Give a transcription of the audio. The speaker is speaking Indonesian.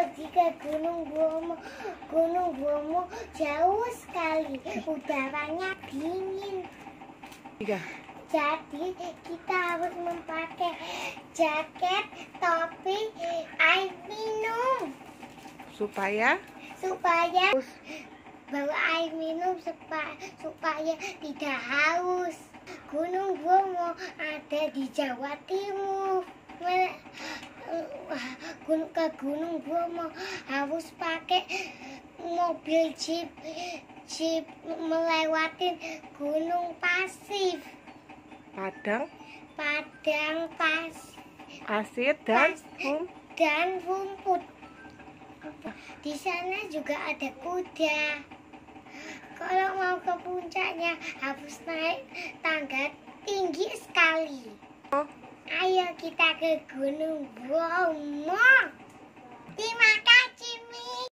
pergi ke Gunung Bromo. Gunung Bromo jauh sekali, udaranya dingin. Iya. Jadi kita harus memakai jaket, topi, air minum Supaya bawa air minum supaya tidak haus. Gunung Bromo ada di Jawa Timur. Ke Gunung Bromo harus pakai mobil jeep melewati Gunung Pasir, Padang, pasir dan rumput. Di sana juga ada kuda. Kalau mau ke puncaknya harus naik tangga tinggi sekali. Ayo kita ke Gunung Bromo.